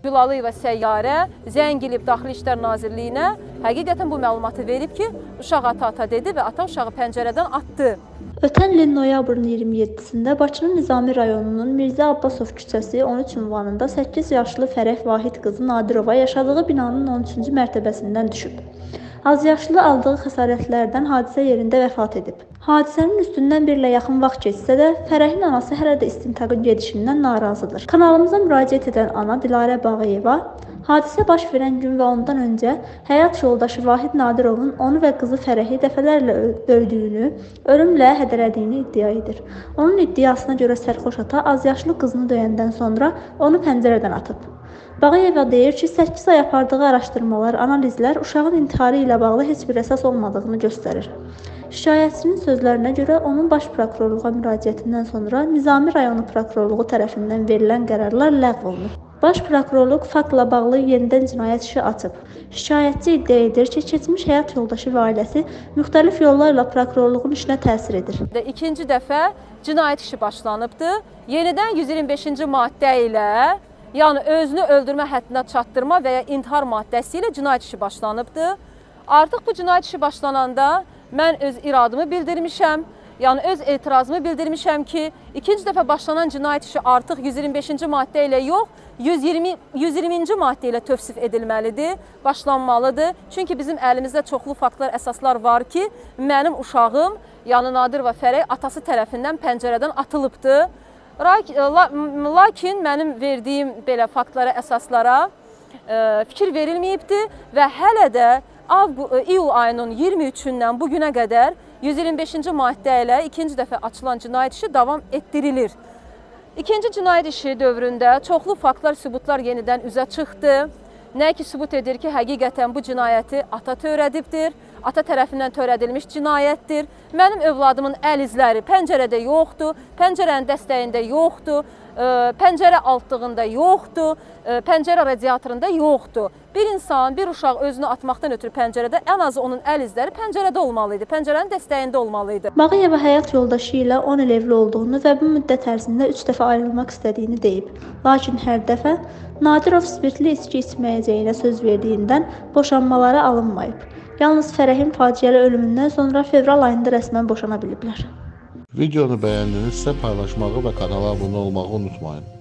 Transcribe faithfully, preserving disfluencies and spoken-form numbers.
Gülalıyeva Səyyarə zəng edib Daxili İşlər Nazirliyinə həqiqətən bu məlumatı verib ki, uşaq ata-ata dedi və ata uşağı pəncərədən atdı. Ötən ilin noyabrın iyirmi yeddisində Bakının Nizami rayonunun Mirzə Abbasov küçəsi on üç ünvanında səkkiz yaşlı Fərəh Vahid qızı Nadirova yaşadığı binanın on üçüncü mərtəbəsindən düşüb. Azyaşlı aldığı xəsarətlərdən hadisə yerində vəfat edib. Hadisənin üstündən bir ilə yaxın vaxt keçsə də, Fərəhin anası hələ də istintaqın gedişindən narazıdır. Kanalımıza müraciət edən ana Dilarə Bağıyeva, hadisə baş verən gün və ondan öncə həyat yoldaşı Vahid Nadirovun onu və qızı Fərəhi dəfələrlə döydüyünü, ölümlə hədələdiyini iddia edir. Onun iddiasına görə sərxoş ata azyaşlı qızını döyəndən sonra onu pəncərədən atıb. Bağıyeva deyir ki, səkkiz ay apardığı araşdırmalar, analizlər uşağın intiharı ilə bağlı heç bir əsas olmadığını göstərir. Şikayətçinin sözlərinə görə onun baş prokurorluğa müraciətindən sonra Nizami rayonu prokurorluğu tərəfindən verilən qərarlar ləğv olunur. Baş prokurorluq faktla bağlı yenidən cinayət işi açıb. Şikayətçi iddia edir ki, keçmiş həyat yoldaşı və ailəsi müxtəlif yollarla prokurorluğun işinə təsir edir. İkinci dəfə cinayət işi başlanıbdır. Yenidən yüz iyirmi beşinci maddə ilə, yəni özünü öldürmə həddinə çatdırma və ya intihar maddəsi ilə cinayət işi başlanıbdır. Artıq bu cinayət işi başlananda mən öz iradımı bildirmişəm, yəni öz etirazımı bildirmişəm ki, ikinci dəfə başlanan cinayət işi artıq yüz iyirmi beşinci maddə ilə yox, yüz iyirminci maddə ilə tövsif edilməlidir, başlanmalıdır. Çünki bizim əlimizdə çoxlu faktlar, əsaslar var ki, mənim uşağım, yəni Nadirova Fərəh atası tərəfindən pəncərədən atılıbdır. Lakin mənim verdiyim belə faktlara, əsaslara fikir verilməyibdir və hələ də iyul ayının iyirmi üçündən bu günə qədər yüz iyirmi beşinci maddə ilə ikinci dəfə açılan cinayət işi davam etdirilir. İkinci cinayət işi dövründə çoxlu faktlar, sübutlar yenidən üzə çıxdı. Nə ki, sübut edir ki, həqiqətən bu cinayəti ata törədibdir, ata tərəfindən törədilmiş cinayətdir. Mənim övladımın əl izləri pəncərədə yoxdur, pəncərənin dəstəyində yoxdur, pəncərə altlığında yoxdur, pəncərə radiatorunda yoxdur. Bir insan, bir uşaq özünü atmaqdan ötürü pəncərədə, ən azı onun əl izləri pəncərədə olmalıydı, pəncərənin dəstəyində olmalıydı. Bağıyeva həyat yoldaşı ilə on il evli olduğunu və bu müddət ərzində üç dəfə ayrılmaq istədiyini deyib. Lakin hər dəfə Nadirov spirtli içki içməyəcəyinə söz verdiyindən boşanmaları alınmayıb. Yalnız Fərəhin faciəli ölümündən sonra fevral ayında rəsmən boşana biliblər. Videonu bəyəndinizsə paylaşmağı və kanala abunə olmağı unutmayın.